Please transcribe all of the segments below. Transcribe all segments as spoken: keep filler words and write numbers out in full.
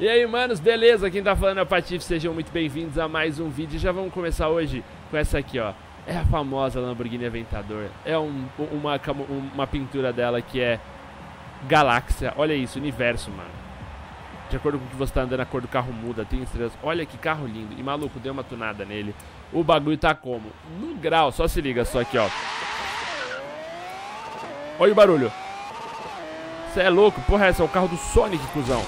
E aí, manos, beleza? Quem tá falando é o Patife, sejam muito bem-vindos a mais um vídeo. Já vamos começar hoje com essa aqui, ó. É a famosa Lamborghini Aventador. É um, uma, uma pintura dela que é galáxia. Olha isso, universo, mano. De acordo com o que você tá andando, a cor do carro muda, tem estrelas. Olha que carro lindo. E maluco, deu uma tunada nele. O bagulho tá como? No grau, só se liga, só aqui, ó. Olha o barulho. Você é louco? Porra, esse é o carro do Sonic, cuzão.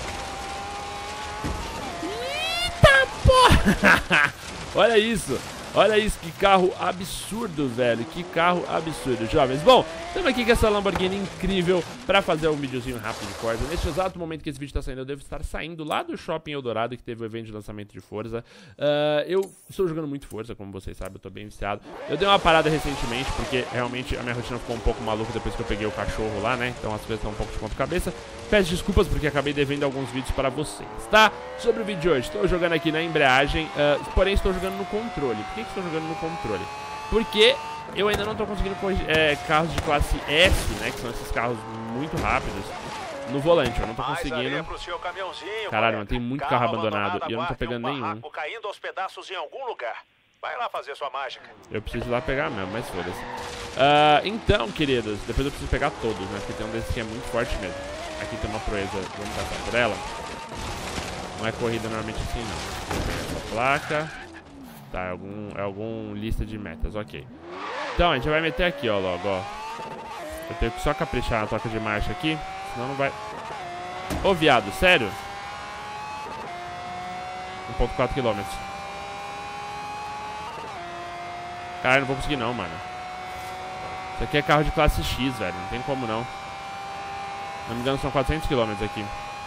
Eita porra! Olha isso. Olha isso, que carro absurdo, velho. Que carro absurdo, jovens. Bom, estamos aqui com essa Lamborghini incrível pra fazer um videozinho rápido de Forza. Neste exato momento que esse vídeo tá saindo, eu devo estar saindo lá do Shopping Eldorado, que teve o evento de lançamento de Forza. Uh, eu estou jogando muito Forza, como vocês sabem, eu tô bem viciado. Eu dei uma parada recentemente, porque realmente a minha rotina ficou um pouco maluca depois que eu peguei o cachorro lá, né? Então as coisas estão um pouco de ponta cabeça. Peço desculpas porque acabei devendo alguns vídeos para vocês, tá? Sobre o vídeo de hoje, estou jogando aqui na embreagem, uh, porém estou jogando no controle. Por que, que estou jogando no controle? Porque eu ainda não estou conseguindo é, carros de classe S, né? Que são esses carros muito rápidos no volante. Eu não estou conseguindo. Caralho, mano, tem muito carro abandonado e eu não estou pegando nenhum. Caindo aos pedaços em algum lugar. Vai lá fazer sua mágica. Eu preciso ir lá pegar mesmo, mas foda-se. Uh, então, queridos, depois eu preciso pegar todos, né? Porque tem um desses que é muito forte mesmo. Aqui tem uma proeza, vamos passar por ela. Não é corrida normalmente assim, não. Vou pegar essa placa. Tá, é algum, é algum lista de metas, ok. Então, a gente vai meter aqui, ó, logo, ó. Eu tenho que só caprichar na troca de marcha aqui, senão não vai... Ô, viado, sério? um ponto quatro quilômetros. Cara, eu não vou conseguir não, mano. Isso aqui é carro de classe X, velho, não tem como não. Se não me engano, são quatrocentos quilômetros aqui.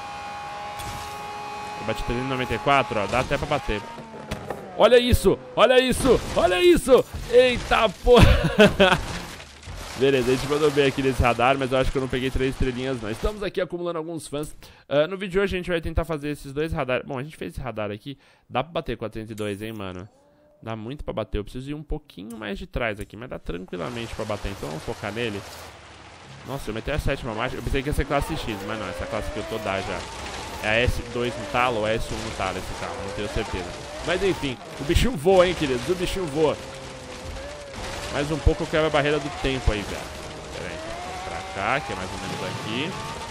Eu bati trezentos e noventa e quatro, ó, dá até pra bater. Olha isso, olha isso, olha isso. Eita porra. Beleza, a gente mandou bem aqui nesse radar, mas eu acho que eu não peguei três estrelinhas não. Estamos aqui acumulando alguns fãs. uh, No vídeo de hoje a gente vai tentar fazer esses dois radares. Bom, a gente fez esse radar aqui. Dá pra bater quatrocentos e dois, hein, mano. Dá muito pra bater, eu preciso ir um pouquinho mais de trás aqui, mas dá tranquilamente pra bater. Então vamos focar nele. Nossa, eu meti a sétima marcha. Eu pensei que ia ser classe X, mas não, essa classe que eu tô dá já. É a S dois no talo ou a S um no talo esse carro, não tenho certeza. Mas enfim, o bichinho voa, hein, queridos, o bichinho voa. Mais um pouco eu quebro a barreira do tempo aí, velho. Pera aí, pra cá, que é mais ou menos aqui.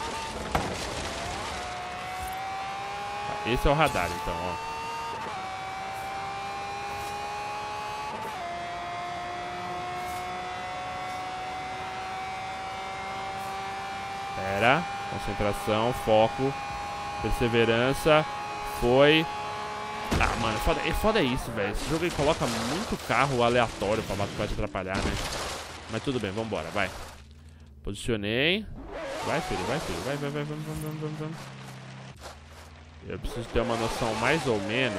Tá, esse é o radar, então, ó. Pera, concentração, foco, perseverança, foi... Ah, mano, foda, é foda isso, velho. Esse jogo aí coloca muito carro aleatório pra, pra te atrapalhar, né? Mas tudo bem, vambora, vai. Posicionei. Vai, filho, vai, filho, vai, vai, vai, vamos, vamos, vamos, vamos. Eu preciso ter uma noção mais ou menos.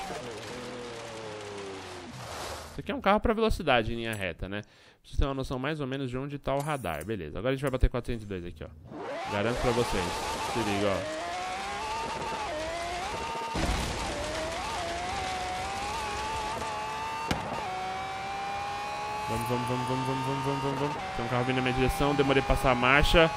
Isso aqui é um carro pra velocidade em linha reta, né? Preciso ter uma noção mais ou menos de onde tá o radar. Beleza, agora a gente vai bater quatrocentos e dois aqui, ó. Garanto pra vocês. Se liga, ó. Vamos, vamos, vamos, vamos, vamos, vamos, vamos, vamos, vamos. Tem um carro vindo na minha direção, demorei pra passar a marcha.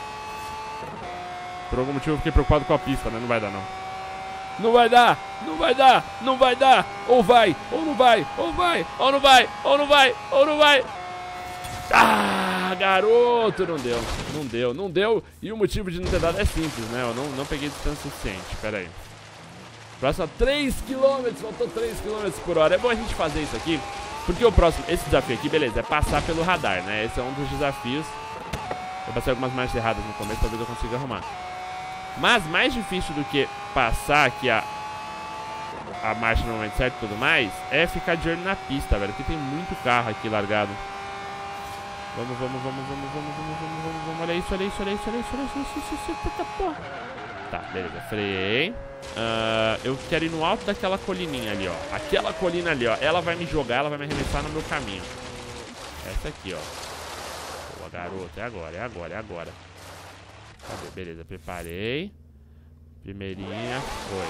Por algum motivo eu fiquei preocupado com a pista, né? Não vai dar, não. Não vai dar, não vai dar, não vai dar. Ou vai, ou não vai, ou vai, ou não vai, ou não vai, ou não vai. Ah, garoto, não deu, não deu, não deu. E o motivo de não ter dado é simples, né? Eu não, não peguei distância suficiente, pera aí. Próximo três quilômetros, faltou três quilômetros por hora. É bom a gente fazer isso aqui, porque o próximo, esse desafio aqui, beleza, é passar pelo radar, né? Esse é um dos desafios. Eu passei algumas marchas erradas no começo, talvez eu consiga arrumar. Mas mais difícil do que passar aqui a, a marcha no momento certo e tudo mais, é ficar de olho na pista, velho, porque tem muito carro aqui largado. Vamos, vamos, vamos, vamos, vamos, vamos, vamos, vamos, vamos. Olha isso, olha isso, olha isso, olha isso, olha isso, olha isso, olha isso, puta porra. Tá, beleza, freiei. Uh, eu quero ir no alto daquela colininha ali, ó. Aquela colina ali, ó. Ela vai me jogar, ela vai me arremessar no meu caminho. Essa aqui, ó. Boa, garoto, é agora, é agora, é agora. Cadê? Beleza, preparei. Primeirinha, foi.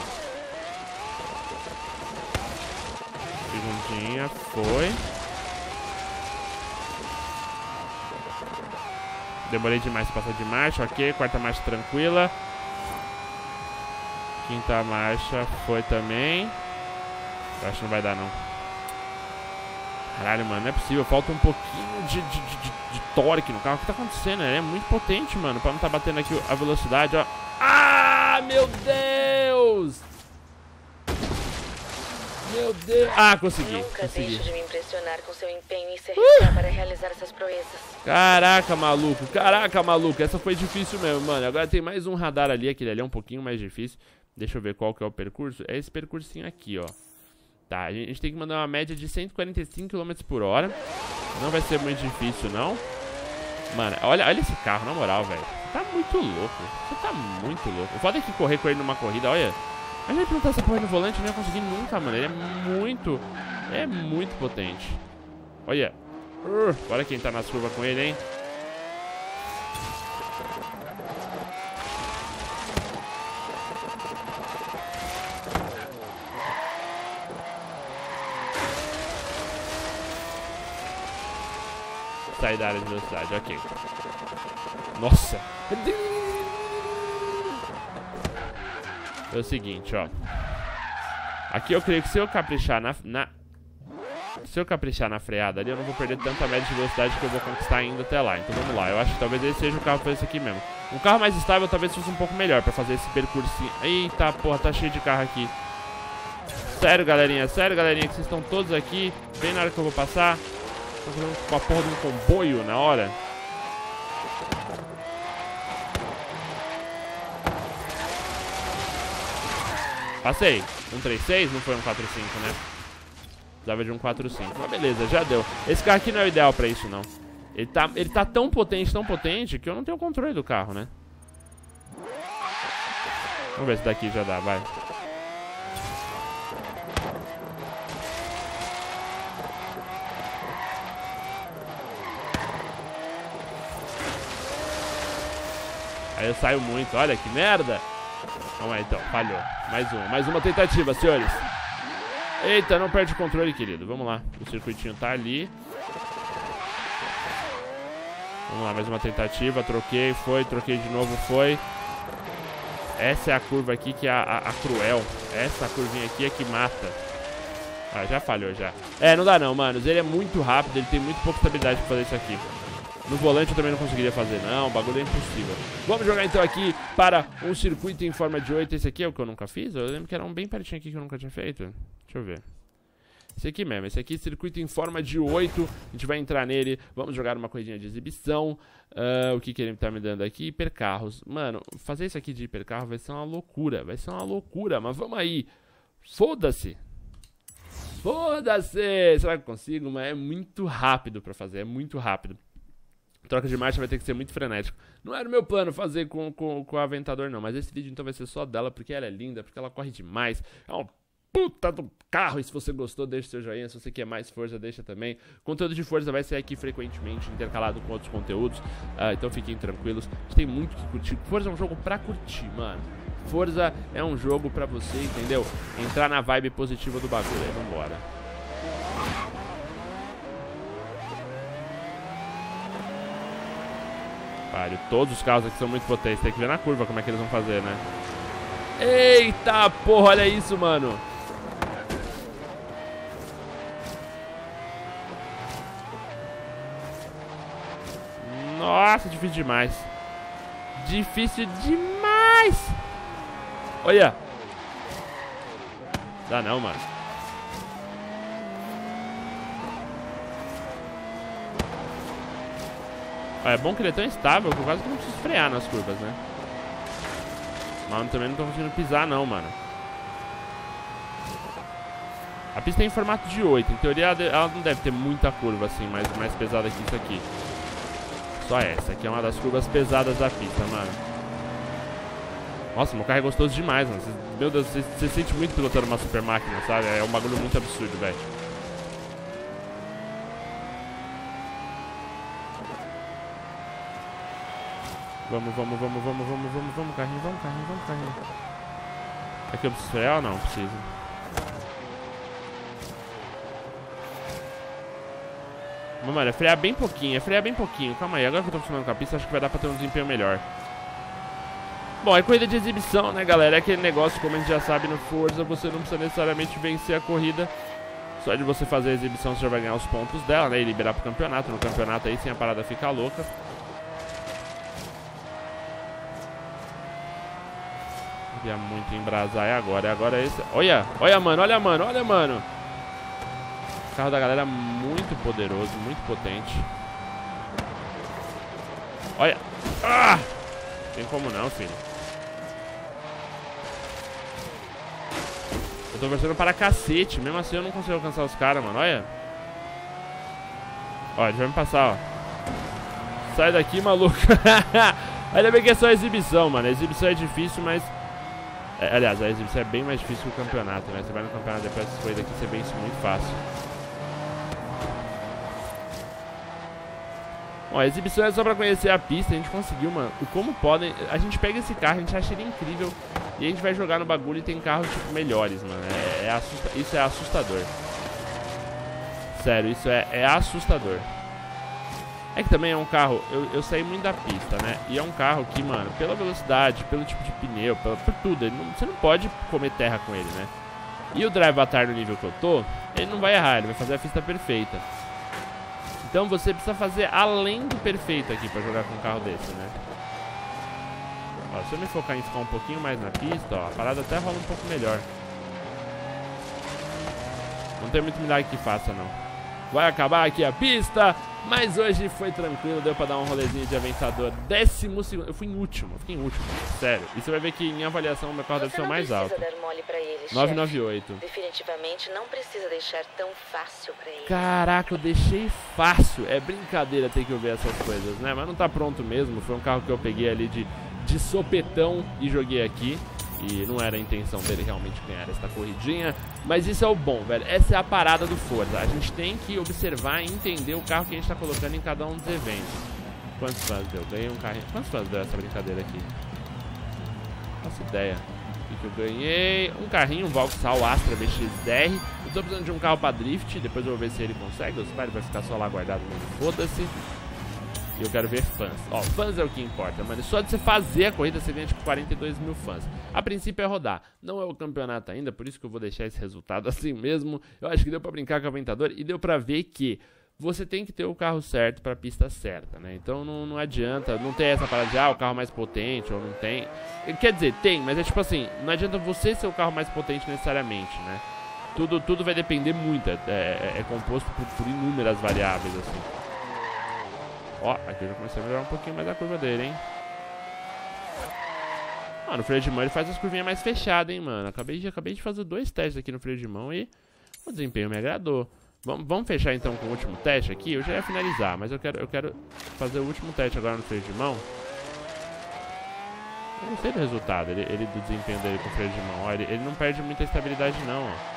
Segundinha, foi. Demorei demais pra passar de marcha, ok. Quarta marcha tranquila. Quinta marcha foi também. Eu acho que não vai dar, não. Caralho, mano, não é possível. Falta um pouquinho de, de, de, de torque no carro. O que tá acontecendo? Ele é muito potente, mano, pra não tá batendo aqui a velocidade, ó. Ah, meu Deus! Meu Deus! Ah, consegui. Nunca consegui. deixe de me impressionar com seu empenho em se arriscar uh! para realizar essas proezas. Caraca, maluco. Caraca, maluco. Essa foi difícil mesmo, mano. Agora tem mais um radar ali. Aquele ali é um pouquinho mais difícil. Deixa eu ver qual que é o percurso. É esse percursinho aqui, ó. Tá, a gente tem que mandar uma média de cento e quarenta e cinco quilômetros por hora. Não vai ser muito difícil, não. Mano, olha, olha esse carro, na moral, velho. Você tá muito louco. Você tá muito louco. O foda é que correr com ele numa corrida, olha. Mas ele plantar essa porra no volante, eu não ia conseguir nunca, mano. Ele é muito, é muito potente. Olha. Uh, bora quem tá nas curvas com ele, hein. Sair da área de velocidade, ok. Nossa. É o seguinte, ó. Aqui eu creio que se eu caprichar na, na... Se eu caprichar na freada ali, eu não vou perder tanta média de velocidade que eu vou conquistar ainda até lá. Então vamos lá, eu acho que talvez esse seja o carro pra esse aqui mesmo. Um carro mais estável talvez fosse um pouco melhor pra fazer esse percursinho. Eita, porra, tá cheio de carro aqui. Sério, galerinha, sério, galerinha, que vocês estão todos aqui. Bem na hora que eu vou passar. Tô fazendo com a porra de um comboio na hora. Passei. um três seis, não foi um quatro cinco, né? Precisava de um quatro cinco. Mas beleza, já deu. Esse carro aqui não é o ideal pra isso, não. Ele tá, ele tá tão potente, tão potente, que eu não tenho controle do carro, né? Vamos ver se daqui já dá, vai. Aí eu saio muito, olha que merda. Vamos aí então, falhou. Mais uma, mais uma tentativa, senhores. Eita, não perde o controle, querido. Vamos lá, o circuitinho tá ali. Vamos lá, mais uma tentativa. Troquei, foi, troquei de novo, foi. Essa é a curva aqui que é a, a, a cruel. Essa curvinha aqui é que mata. Ah, já falhou já. É, não dá não, manos. Ele é muito rápido, ele tem muito pouca estabilidade pra fazer isso aqui. No volante eu também não conseguiria fazer, não. O bagulho é impossível. Vamos jogar então aqui para um circuito em forma de oito. Esse aqui é o que eu nunca fiz? Eu lembro que era um bem pertinho aqui que eu nunca tinha feito. Deixa eu ver. Esse aqui mesmo. Esse aqui, circuito em forma de oito. A gente vai entrar nele. Vamos jogar uma coisinha de exibição. Uh, o que, que ele tá me dando aqui? Hipercarros. Mano, fazer isso aqui de hipercarro vai ser uma loucura. Vai ser uma loucura. Mas vamos aí. Foda-se. Foda-se. Será que eu consigo? Mas é muito rápido pra fazer. É muito rápido. Troca de marcha vai ter que ser muito frenético. Não era o meu plano fazer com, com, com o Aventador, não. Mas esse vídeo então vai ser só dela, porque ela é linda, porque ela corre demais. É um puta do carro. E se você gostou, deixa seu joinha. Se você quer mais força, deixa também. Conteúdo de força vai ser aqui frequentemente, intercalado com outros conteúdos. Uh, então fiquem tranquilos. A gente tem muito que curtir. Forza é um jogo pra curtir, mano. Forza é um jogo pra você, entendeu? Entrar na vibe positiva do bagulho. Aí, vambora. Pare, todos os carros aqui são muito potentes. Tem que ver na curva como é que eles vão fazer, né? Eita porra, olha isso, mano. Nossa, difícil demais. Difícil demais. Olha. Dá não, mano. É bom que ele é tão estável que eu quase que não preciso frear nas curvas, né? Mas também não tô conseguindo pisar não, mano. A pista é em formato de oito. Em teoria ela não deve ter muita curva assim, mais, mais pesada que isso aqui. Só essa aqui é uma das curvas pesadas da pista, mano. Nossa, meu carro é gostoso demais, mano. Meu Deus, você, você sente muito pilotando uma super máquina, sabe? É um bagulho muito absurdo, velho. Vamos, vamos, vamos, vamos, vamos, vamos, vamos, carrinho, vamos, carrinho, vamos, carrinho. Aqui eu preciso frear ou não? Preciso. Mas, mano, é frear bem pouquinho, é frear bem pouquinho. Calma aí, agora que eu tô funcionando com a pista, acho que vai dar pra ter um desempenho melhor. Bom, é corrida de exibição, né, galera? É aquele negócio, como a gente já sabe no Forza, você não precisa necessariamente vencer a corrida. Só de você fazer a exibição, você já vai ganhar os pontos dela, né? E liberar pro campeonato. No campeonato aí, sem a parada ficar louca. Queria muito embrasar, é agora, é agora esse. Olha, olha, mano, olha, mano, olha, mano. O carro da galera é muito poderoso, muito potente. Olha. Ah! Tem como não, filho. Eu tô torcendo para cacete. Mesmo assim eu não consigo alcançar os caras, mano. Olha. Ó, ele vai me passar, ó. Sai daqui, maluco. Ainda bem que é só exibição, mano. A exibição é difícil, mas... É, aliás, a exibição é bem mais difícil que o campeonato, né? Você vai no campeonato depois dessas coisas aqui, você vence muito fácil. Bom, a exibição é só pra conhecer a pista. A gente conseguiu, mano. O como podem... A gente pega esse carro, a gente acha ele incrível. E a gente vai jogar no bagulho e tem carros, tipo, melhores, mano. É, é assusta... Isso é assustador. Sério, isso é, é assustador. É que também é um carro... Eu, eu saí muito da pista, né? E é um carro que, mano, pela velocidade, pelo tipo de pneu, pela, por tudo, ele não, você não pode comer terra com ele, né? E o Drive Avatar no nível que eu tô, ele não vai errar, ele vai fazer a pista perfeita. Então você precisa fazer além do perfeito aqui pra jogar com um carro desse, né? Ó, se eu me focar em ficar um pouquinho mais na pista, ó, a parada até rola um pouco melhor. Não tem muito milagre que faça, não. Vai acabar aqui a pista, mas hoje foi tranquilo, deu pra dar um rolezinho de avançador. Décimo segundo, eu fui em último, eu fiquei em último, sério. E você vai ver que em avaliação o meu carro deve ser o mais alto. nove nove oito. Definitivamente não precisa deixar tão fácil pra ele. Caraca, eu deixei fácil. É brincadeira ter que eu ver essas coisas, né? Mas não tá pronto mesmo. Foi um carro que eu peguei ali de, de sopetão e joguei aqui. E não era a intenção dele realmente ganhar esta corridinha. Mas isso é o bom, velho. Essa é a parada do Forza. A gente tem que observar e entender o carro que a gente tá colocando em cada um dos eventos. Quantos fãs deu? Ganhei um carrinho. Quantos fãs deu essa brincadeira aqui? Não faço ideia. O que eu ganhei? Um carrinho, um Vauxhall Astra B X R. Eu tô precisando de um carro pra drift. Depois eu vou ver se ele consegue. Ou se vai, ele vai ficar só lá guardado mesmo. Foda-se. E eu quero ver fãs. Ó, fãs é o que importa, mano. Só de você fazer a corrida, você ganha tipo quarenta e dois mil fãs. A princípio é rodar. Não é o campeonato ainda, por isso que eu vou deixar esse resultado assim mesmo. Eu acho que deu pra brincar com o Aventador e deu pra ver que você tem que ter o carro certo pra pista certa, né? Então não, não adianta, não tem essa parada de, ah, o carro mais potente ou não tem. Quer dizer, tem, mas é tipo assim, não adianta você ser o carro mais potente necessariamente, né? Tudo, tudo vai depender muito, é, é, é composto por, por inúmeras variáveis, assim. Ó, aqui eu já comecei a melhorar um pouquinho mais a curva dele, hein? Ah, no freio de mão ele faz as curvinhas mais fechadas, hein, mano? Acabei de, acabei de fazer dois testes aqui no freio de mão e o desempenho me agradou. Vamos, vamos fechar então com o último teste aqui? Eu já ia finalizar, mas eu quero, eu quero fazer o último teste agora no freio de mão. Eu gostei do resultado, ele, ele, do desempenho dele com o freio de mão. Ó, ele, ele não perde muita estabilidade não, ó.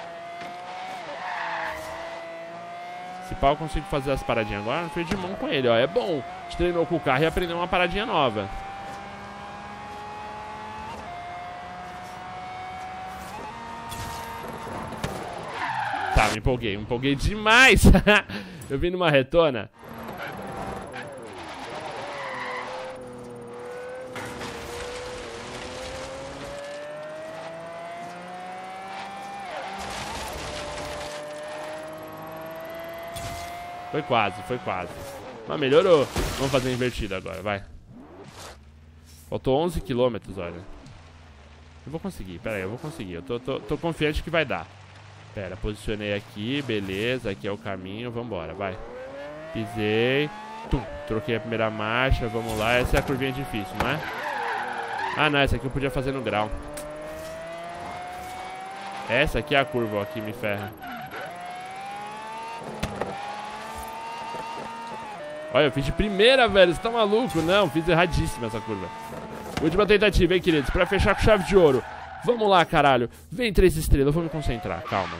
Se pau eu consigo fazer as paradinhas agora no freio de mão com ele, ó. É bom. A gente treinou com o carro e aprendeu uma paradinha nova. Tá, me empolguei, me empolguei demais. Eu vim numa retona. Foi quase, foi quase. Mas melhorou. Vamos fazer invertido agora, vai. Faltou onze quilômetros, olha. Eu vou conseguir, pera aí, eu vou conseguir. Eu tô, tô, tô confiante que vai dar. Pera, posicionei aqui, beleza. Aqui é o caminho, vambora, vai. Pisei. Tum, troquei a primeira marcha, vamos lá. Essa é a curvinha difícil, não é? Ah, não, essa aqui eu podia fazer no grau. Essa aqui é a curva, ó, que me ferra. Olha, eu fiz de primeira, velho. Você tá maluco? Não, fiz erradíssimo essa curva. Última tentativa, hein, queridos? Pra fechar com chave de ouro. Vamos lá, caralho. Vem três estrelas, eu vou me concentrar. Calma.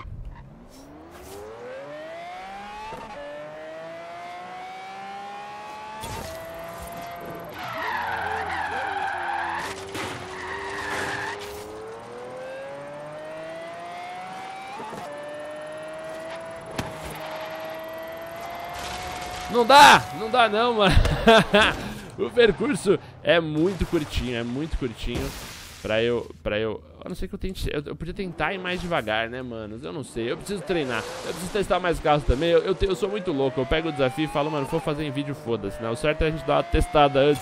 Não dá, não dá não, mano. O percurso É muito curtinho, é muito curtinho. Pra eu, pra eu... A não ser que eu tente... Eu, eu podia tentar ir mais devagar, né, manos? Eu não sei, eu preciso treinar. Eu preciso testar mais carros também. Eu, eu, te, eu sou muito louco, eu pego o desafio e falo, mano, vou fazer em vídeo, foda-se, né? O certo é a gente dar uma testada antes.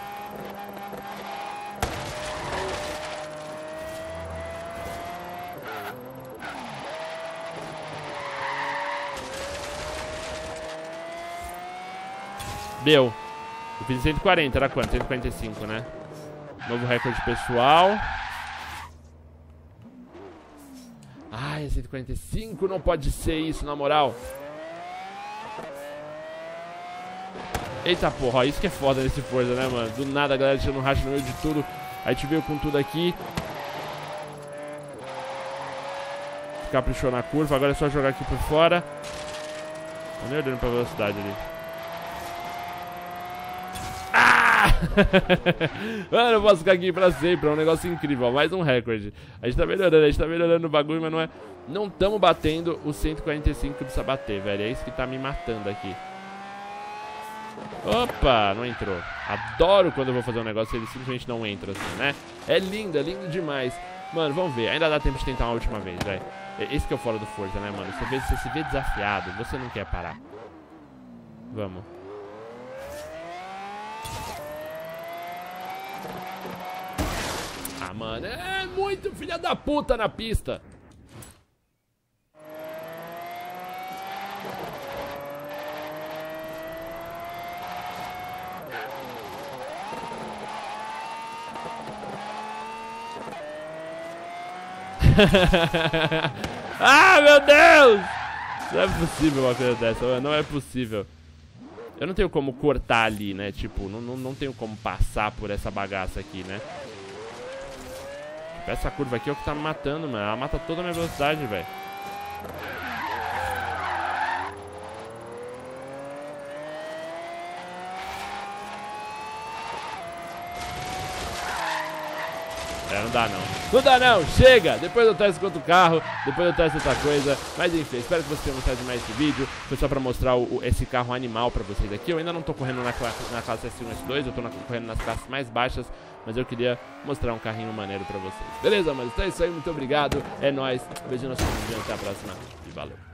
Deu. Eu fiz cento e quarenta, era quanto? cento e quarenta e cinco, né? Novo recorde pessoal. Ai, cento e quarenta e cinco, não pode ser isso, na moral. Eita porra, ó, isso que é foda nesse Forza, né, mano? Do nada a galera tirando racha no meio de tudo. A gente veio com tudo aqui. Caprichou na curva, agora é só jogar aqui por fora. Tô nem olhando pra velocidade ali. Mano, eu posso ficar aqui pra sempre, é um negócio incrível, ó, mais um recorde. A gente tá melhorando, a gente tá melhorando o bagulho, mas não é... Não estamos batendo os cento e quarenta e cinco que precisa bater, velho. É isso que tá me matando aqui. Opa, não entrou. Adoro quando eu vou fazer um negócio e ele simplesmente não entra assim, né? É lindo, é lindo demais. Mano, vamos ver, ainda dá tempo de tentar uma última vez, velho. Esse que é o fora do Forza, né, mano? Você, vê, você se vê desafiado, você não quer parar. Vamos. Ah, mano, é muito filha da puta na pista. Ah, meu Deus! Não é possível uma coisa dessa, mano. Não é possível. Eu não tenho como cortar ali, né? Tipo, não, não, não tenho como passar por essa bagaça aqui, né? Essa curva aqui é o que tá me matando, mano. Ela mata toda a minha velocidade, velho. É, não dá não. Não dá não, chega! Depois eu testo com outro carro, depois eu testo outra coisa. Mas enfim, espero que vocês tenham gostado de mais esse vídeo. Foi só pra mostrar o, o, esse carro animal pra vocês aqui. Eu ainda não tô correndo na, na classe S um, S dois, eu tô na, correndo nas classes mais baixas. Mas eu queria mostrar um carrinho maneiro pra vocês. Beleza, mas então é isso aí, muito obrigado. É nóis, beijo no seu vídeo, até a próxima e valeu.